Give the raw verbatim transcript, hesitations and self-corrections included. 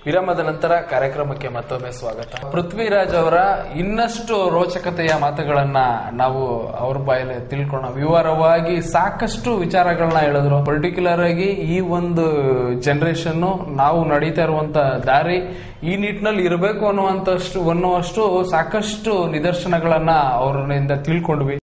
ವಿರಾಮದ ನಂತರ ಕಾರ್ಯಕ್ರಮಕ್ಕೆ ಮತ್ತೊಮ್ಮೆ ಸ್ವಾಗತ. ಪೃಥ್ವಿರಾಜ್ ಅವರ ಇನ್ನಷ್ಟು ರೋಚಕತೆಯ ಮಾತುಗಳನ್ನ ನಾವು ಅವ್ರ ಬಾಯಲ್ಲಿ ತಿಳ್ಕೊಳ್ಳೋಣ. ವಿವರವಾಗಿ ಸಾಕಷ್ಟು ವಿಚಾರಗಳನ್ನ ಹೇಳಿದ್ರು. ಪರ್ಟಿಕ್ಯುಲರ್ ಆಗಿ ಈ ಒಂದು ಜನರೇಷನ್ ನಾವು ನಡೀತಾ ಇರುವಂತ ದಾರಿ ಈ ನಿಟ್ಟಿನಲ್ಲಿ ಇರಬೇಕು ಅನ್ನುವಂತಷ್ಟು ಅನ್ನುವಷ್ಟು ಸಾಕಷ್ಟು ನಿದರ್ಶನಗಳನ್ನ ಅವರಿಂದ ತಿಳ್ಕೊಂಡ್ವಿ.